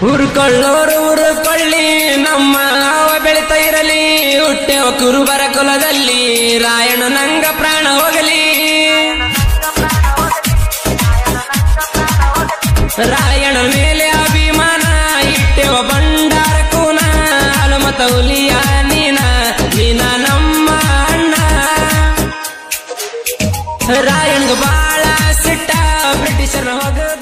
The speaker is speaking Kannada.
ಊರುಕೊಳ್ಳೋರು ಊರುಕೊಳ್ಳಿ ನಮ್ಮ ಹಾವ ಬೆಳಿತಾ ಇರಲಿ ಹುಟ್ಟೆವ ಕುರುಬರ ಕುಲದಲ್ಲಿ ರಾಯಣ ನಂಗ ಪ್ರಾಣ ಹೋಗಲಿ ರಾಯಣ ಮೇಲೆ ಅಭಿಮಾನ ಇಟ್ಟೆವ ಬಂಡಾರ ಕೂನ ಹನುಮತ ಹುಲಿಯ ನೀನ ನಮ್ಮ ಅಣ್ಣ ರಾಯಣ್ಗ ಬಾಳ ಸಿಟ್ಟ ಬ್ರಿಟಿಷರ ಹೋಗ